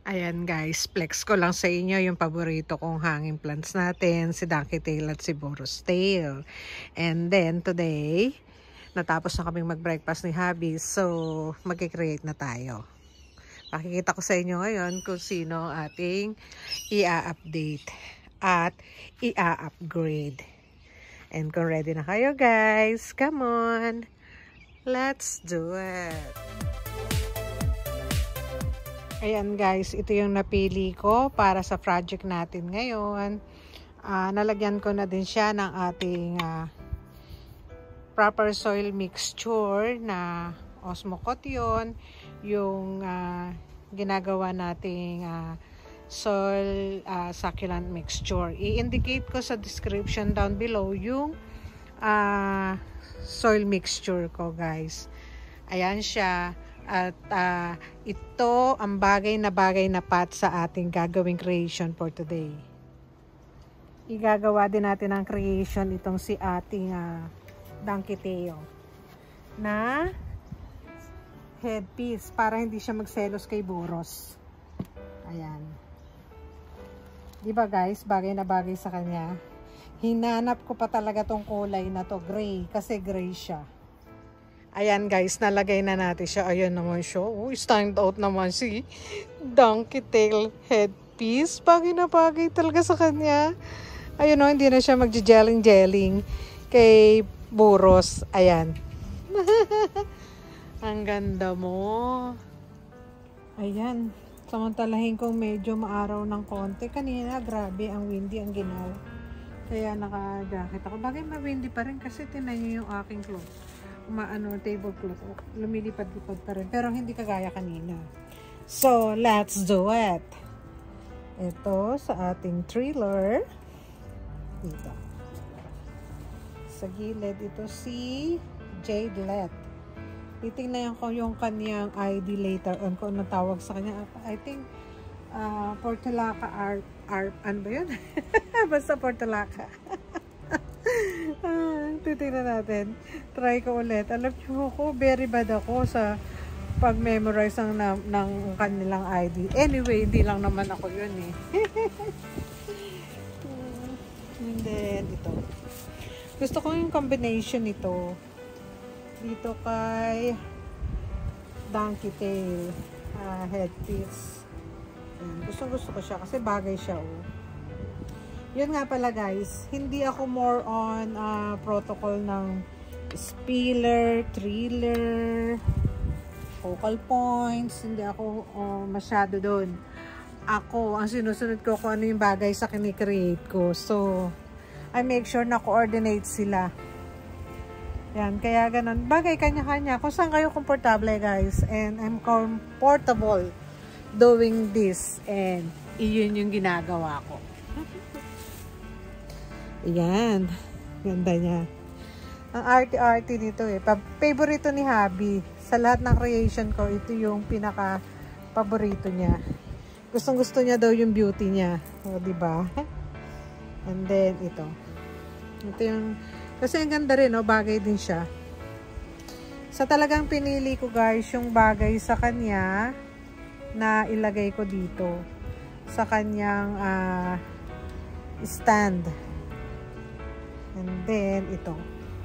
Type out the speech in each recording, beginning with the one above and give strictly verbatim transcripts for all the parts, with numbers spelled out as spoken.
Ayan guys, flex ko lang sa inyo yung paborito kong hanging plants natin, si Donkey Tail at si Boros Tail. And then today, natapos na kaming mag-breakfast ni Hubby, so mag-create na tayo. Pakikita ko sa inyo ngayon kung sino ating i-update at i-upgrade. And kung ready na kayo guys, come on! Let's do it! Ayan guys, ito yung napili ko para sa project natin ngayon. Uh, nalagyan ko na din siya ng ating uh, proper soil mixture na Osmocotion, yung uh, ginagawa nating uh, soil uh, succulent mixture. I-indicate ko sa description down below yung uh, soil mixture ko guys. Ayan siya. At uh, ito ang bagay na bagay na pat sa ating gagawing creation for today. Igagawa din natin ang creation itong si ating uh, Donkey Tail na headpiece para hindi siya magselos kay Boros. Ayan. Diba guys, bagay na bagay sa kanya. Hinanap ko pa talaga tong kulay na to, gray, kasi gray siya. Ayan guys, nalagay na natin siya. Ayan naman siya. Oh, stand out naman si Donkey Tail headpiece. Bagay na bagay talaga sa kanya. Ayun o, hindi na siya magje-jelling-jelling kay Boros. Ayan. Ang ganda mo. Ayan. Samantalahin kong medyo maaraw ng konti. Kanina, grabe, ang windy, ang ginaw. Kaya naka-jacket ako. Bagay ma-windy pa rin kasi tinan nyo yung aking clothes. Maano, tablecloth, lumilipad-lipad pa rin, pero hindi kagaya kanina. So, let's do it. Ito sa ating trailer. Dito. Sa gilid, ito si Jadelet. Titingnan ko yung kanyang I D later on kung ano tawag sa kanya. I think, uh, Portulaca art, art, ano ba yun? Basta Portulaca. Ah, titignan natin. Try ko ulit. Alam nyo ako, very bad ako sa pag-memorize ng, ng kanilang I D. Anyway, hindi lang naman ako yun eh. And then, ito. Gusto ko yung combination nito. Dito kay Donkey Tail uh, headpiece. Gusto gusto ko siya kasi bagay siya oh. Yun nga pala guys, hindi ako more on uh, protocol ng spiller, thriller, focal points. Hindi ako uh, masyado doon. Ako, ang sinusunod ko kung ano yung bagay sa kinikreate ko. So, I make sure na coordinate sila. Yan, kaya ganun. Bagay kanya-kanya. Kung saan kayo komportable guys. And I'm comfortable doing this. And iyon yung ginagawa ko. Ayan. Ganda niya. Ang arty-arty nito eh. Paborito ni Hubby. Sa lahat ng creation ko, ito yung pinaka-paborito niya. Gustong-gusto niya daw yung beauty niya. O, diba? And then, ito. Ito yung... Kasi ang ganda rin, no? Bagay din siya. Sa talagang pinili ko, guys, yung bagay sa kanya na ilagay ko dito. Sa kanyang uh, stand. And then, ito.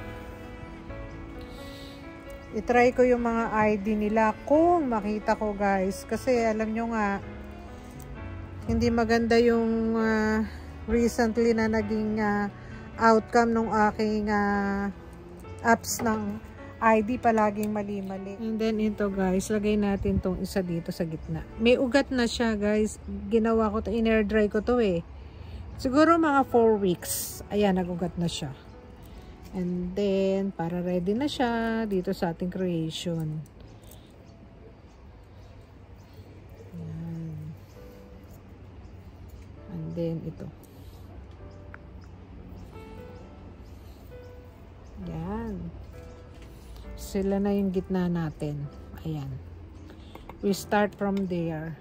I-try ko yung mga I D nila kung makita ko guys. Kasi alam nyo nga, hindi maganda yung uh, recently na naging uh, outcome ng aking uh, apps ng I D. Palaging mali-mali. And then ito guys, lagay natin tong isa dito sa gitna. May ugat na siya guys. Ginawa ko to, in-air dry ko to eh. Siguro mga four weeks. Ayan, nagugat na siya. And then, para ready na siya dito sa ating creation. Ayan. And then, ito. Ayan. Sila na yung gitna natin. Ayan. We start from there.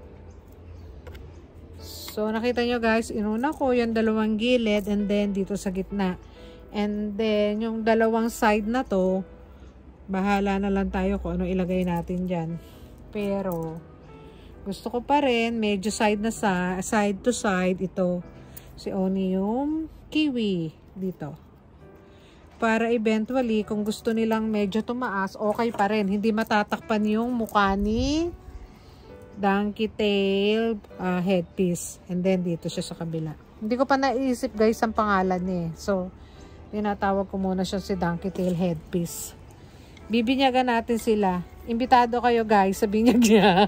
So, nakita nyo guys, inuna ko yung dalawang gilid and then dito sa gitna. And then, yung dalawang side na to, bahala na lang tayo kung ano ilagay natin dyan. Pero, Gusto ko pa rin, medyo side na sa, side to side, ito. Si Onium Kiwi dito. Para eventually, kung gusto nilang medyo tumaas, okay pa rin. Hindi matatakpan yung mukha ni Donkey Tail uh, headpiece. And then, dito siya sa kabila. Hindi ko pa naisip guys ang pangalan niya eh. So, tinatawag ko muna siya si Donkey Tail headpiece. Bibinyagan natin sila. Imbitado kayo guys sa binyag niya.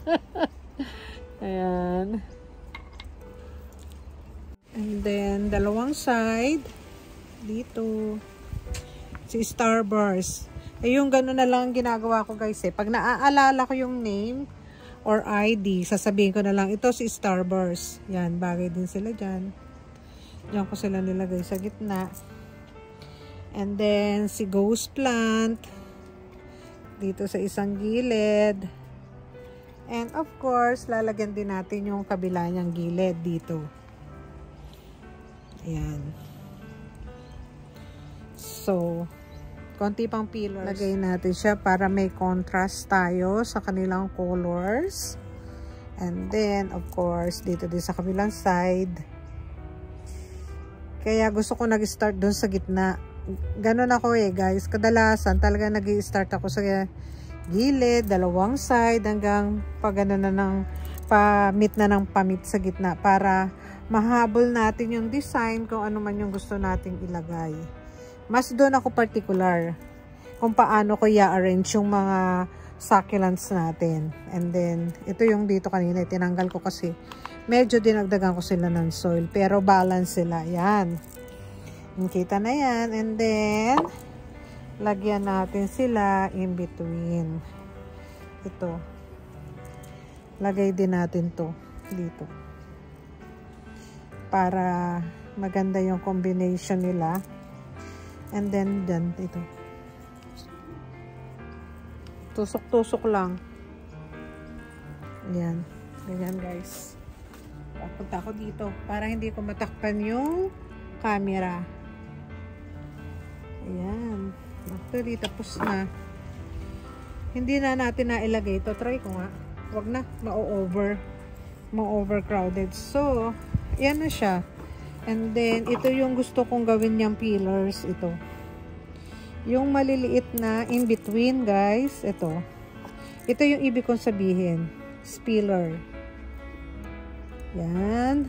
Ayan. And then, dalawang side. Dito. Si Starburst. Eh, yung gano'n na lang ginagawa ko guys eh. Pag naaalala ko yung name or I D, sasabihin ko na lang, ito si Starburst. Yan, bagay din sila dyan. Diyan ko sila nilagay sa gitna. And then, si Ghost Plant. Dito sa isang gilid. And of course, lalagyan din natin yung kabila niyang gilid dito. Ayan. So, konti pang pillars. Lagay natin siya para may contrast tayo sa kanilang colors. And then, of course, dito din sa kabilang side. Kaya gusto ko nag-start doon sa gitna. Ganon ako eh, guys. Kadalasan, talaga nag-i-start ako sa gilid, dalawang side, hanggang pag ano na ng pamit na ng pamit sa gitna para mahabol natin yung design kung ano man yung gusto nating ilagay. Mas doon ako particular kung paano ko i-arrange yung mga succulents natin. And then, ito yung dito kanina, tinanggal ko kasi medyo dinagdagan ko sila ng soil. Pero balance sila. Yan. Kita na yan. And then, lagyan natin sila in between. Ito. Lagay din natin to dito. Para maganda yung combination nila. And then, dyan, ito. Tusok-tusok lang. Ayan. Ganyan, guys. Papunta ako dito. Para hindi ko matakpan yung camera. Ayan. Actually, tapos na. Hindi na natin na ilagay ito. Try ko nga. Wag na. Ma-over. Ma-overcrowded. So, ayan na siya. And then, ito yung gusto kong gawin niyang pillars. Ito. Yung maliliit na in between, guys. Ito. Ito yung ibig kong sabihin. Spiller. Yan.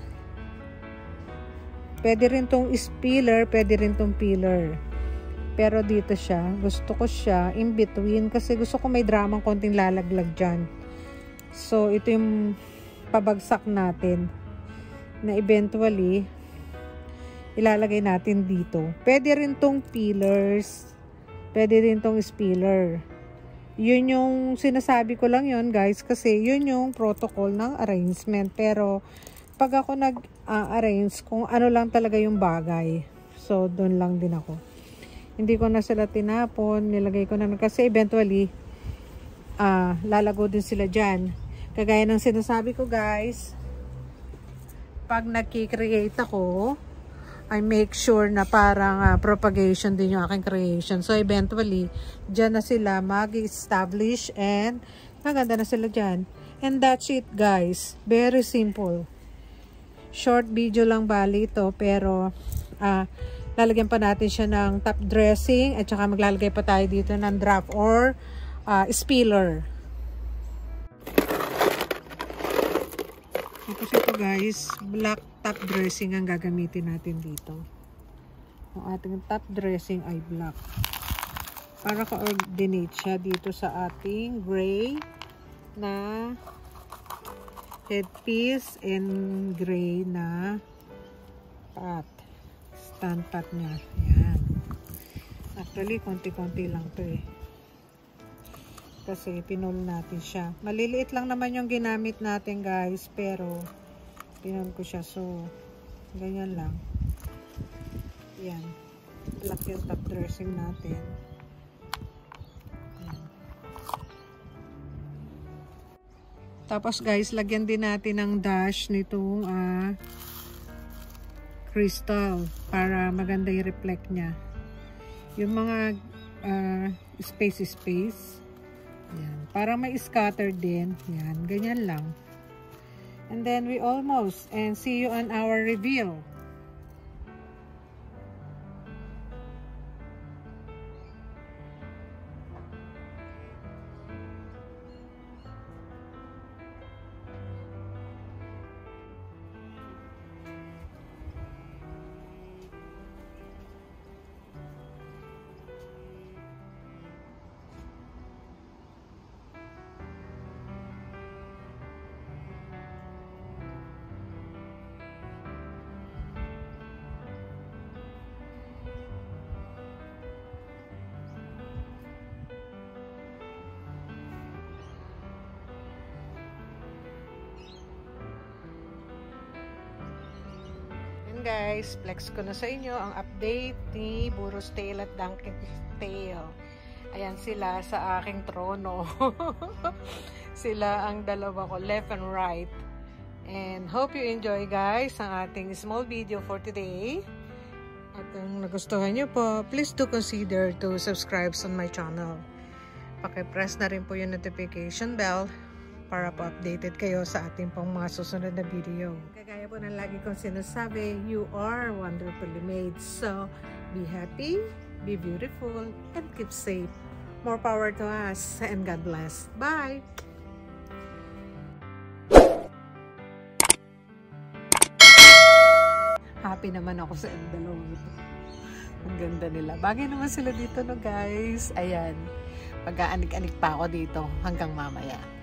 Pwede rin tong spiller. Pwede rin tong pillar. Pero dito siya. Gusto ko siya in between. Kasi gusto ko may dramang konting lalaglag dyan. So, ito yung pabagsak natin. Na eventually, ilalagay natin dito. Pwede rin tong pillars. Pwede rin tong spiller. Yun yung sinasabi ko lang yun guys. Kasi yun yung protocol ng arrangement. Pero pag ako nag-arrange, uh, kung ano lang talaga yung bagay. So, doon lang din ako. Hindi ko na sila tinapon. Nilagay ko na. Kasi eventually, uh, lalago din sila dyan. Kagaya ng sinasabi ko guys. Pag nag-create ako, I make sure na parang uh, propagation din yung aking creation. So, eventually, dyan na sila mag-establish and maganda na sila dyan. And that's it, guys. Very simple. Short video lang bali ito, pero uh, lalagyan pa natin siya ng top dressing at saka maglalagay pa tayo dito ng draft or uh, spiller. Tapos ito guys, black top dressing ang gagamitin natin dito. Ang ating top dressing ay black. Para ka-ordinate siya dito sa ating gray na headpiece and gray na pat. Stand pat niya. Ayan. Actually, konti-konti lang to eh. Kasi pinol natin siya. Maliliit lang naman yung ginamit natin guys. Pero pinol ko siya. So, ganyan lang. Yan. Black yung top dressing natin. Yan. Tapos guys, lagyan din natin ng dash nitong uh, crystal. Para maganda yung reflect niya. Yung mga uh, space-space. Yan. Para may scatter din. Yan. Ganyan lang. And then we almost, and see you on our reveal. Guys, flex ko na sa inyo ang update ni Burro's Tail at Donkey's Tail. Ayan sila sa aking trono. Sila ang dalawa ko, left and right. And hope you enjoy guys ang ating small video for today. At kung nagustuhan nyo po, please do consider to subscribe on my channel. Paki-press na rin po yung notification bell para po updated kayo sa ating pong mga susunod na video. Kagaya po ng lagi kong sinasabi, you are wonderfully made. So, be happy, be beautiful, and keep safe. More power to us, and God bless. Bye! Happy naman ako sa dalawang ito. Ang ganda nila. Bagay naman sila dito, no guys. Ayan. Pag-aanig-anig pa ako dito hanggang mamaya.